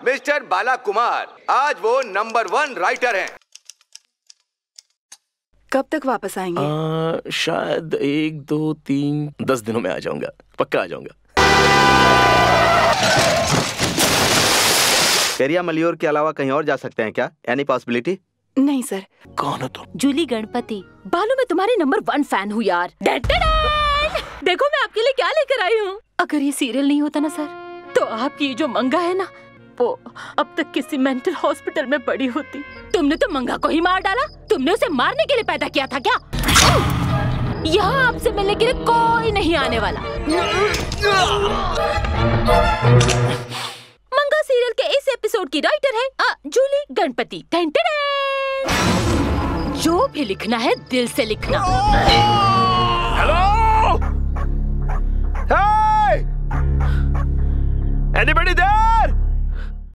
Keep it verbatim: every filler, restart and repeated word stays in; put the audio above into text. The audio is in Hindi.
मिस्टर बाला कुमार। आज वो नंबर वन राइटर हैं। कब तक वापस आएंगे? आ, शायद एक दो तीन दस दिनों में आ जाऊंगा, पक्का आ जाऊंगा। पेरिया मलियोर के अलावा कहीं और जा सकते हैं क्या? Any possibility? नहीं सर। कौन हो तुम? जूली गणपति। बालू मैं तुम्हारी नंबर वन फैन हूँ यार। देखो मैं आपके लिए क्या लेकर आई हूँ। अगर ये सीरियल नहीं होता ना सर, तो आपकी ये जो मंगा है ना, वो अब तक किसी मेंटल हॉस्पिटल में पड़ी होती। तुमने तो मंगा को ही मार डाला। तुमने उसे मारने के लिए पैदा किया था क्या? यहाँ आपसे मिलने के लिए कोई नहीं आने वाला। मंगा सीरियल के इस एपिसोड की राइटर है आ, जूली गणपति। जो भी लिखना है दिल से लिखना। Hello, anybody there?